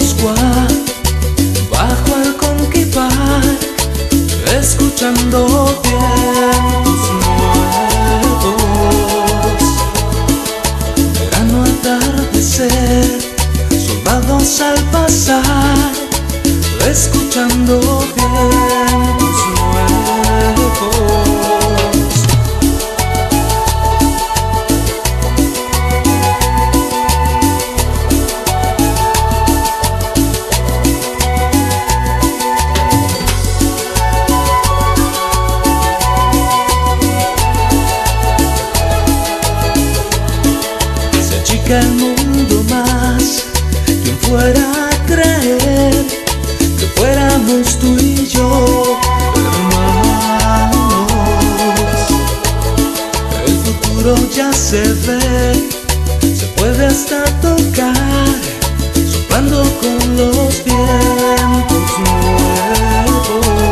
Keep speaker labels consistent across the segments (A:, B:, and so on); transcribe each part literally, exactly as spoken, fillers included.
A: Moscú, bajo el Conky Park, escuchando vientos nuevos. Verano atardecer, soldados al pasar, escuchando vientos nuevos. El mundo más, quien fuera a creer que fuéramos tú y yo hermanos. El futuro ya se ve, se puede hasta tocar, soplando con los vientos nuevos.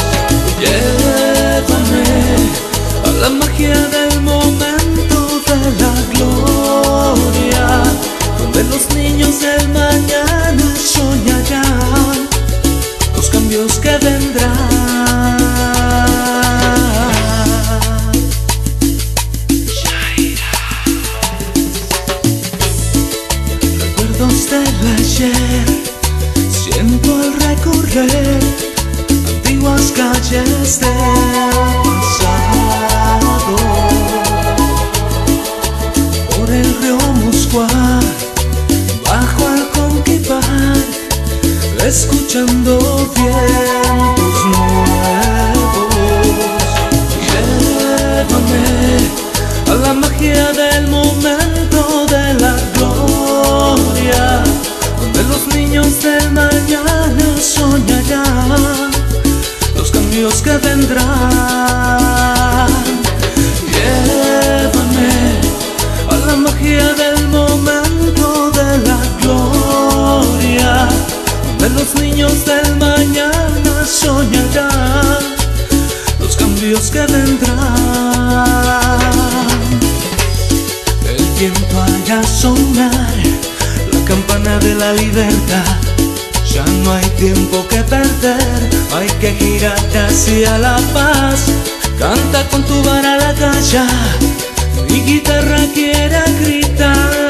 A: Llévame a la magia del momento de la gloria, donde los niños del mañana soñarán los cambios que vendrán. Recuerdos del ayer siento al recorrer antiguas calles del pasado. Por el río Moscú, bajo el Conky Park, escuchando vientos nuevos. Llévame a la magia del momento de la gloria, donde los niños del mañana soñarán los cambios que vendrán. Llévame a la magia del momento de la gloria, donde los niños del mañana soñarán los cambios que vendrán. El viento hará sonar la campana de la libertad. Ya no hay tiempo que perder, hay que girar hacia la paz. Canta con tu vara la calle, mi guitarra quiere gritar.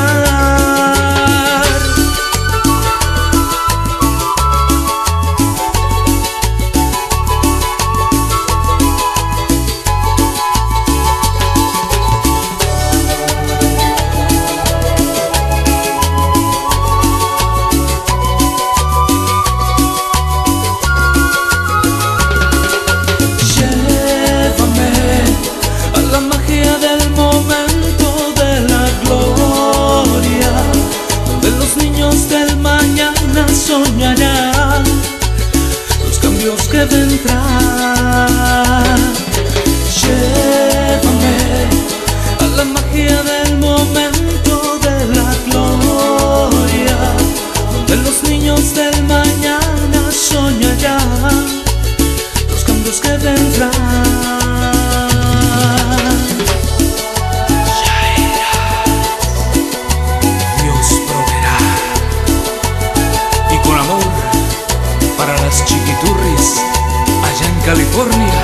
A: Soñarán los cambios que vendrán. Llévame a la magia del momento de la gloria, donde los niños del mañana soñarán los cambios que vendrán. Para las chiquiturris allá en California.